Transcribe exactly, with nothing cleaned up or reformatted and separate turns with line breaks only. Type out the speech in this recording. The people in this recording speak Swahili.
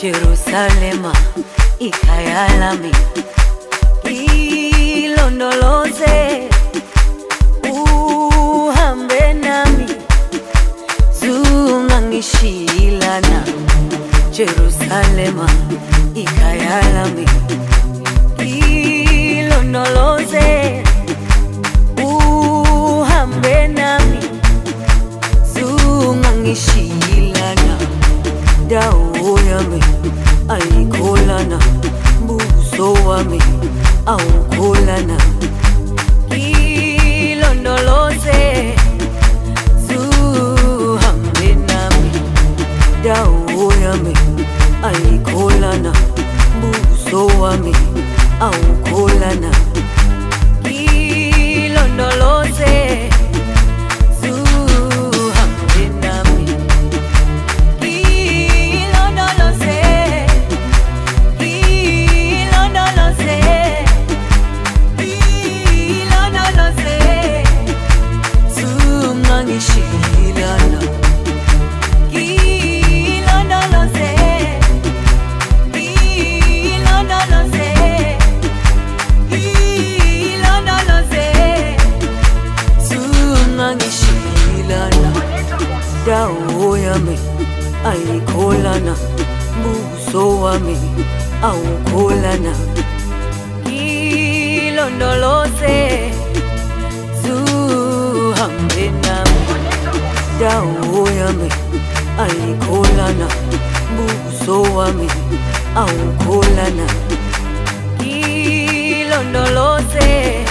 Jerusalema ikhaya lami, ilondoloze uhambe nami, zungangishilana. Jerusalema ikhaya lami, ilondoloze uhambe nami, zungangishilana. Dawo yami ayikholana, buso wami awukholana. Ilondoloze zuhambe nami. Dawo yami ayikholana, buso wami awukholana. Ilondoloze dawo yami ayikholana, buso wami awukholana. Ilondoloze zuhambe nami. Dawo yami ayikholana, buso wami awukholana. Ilondoloze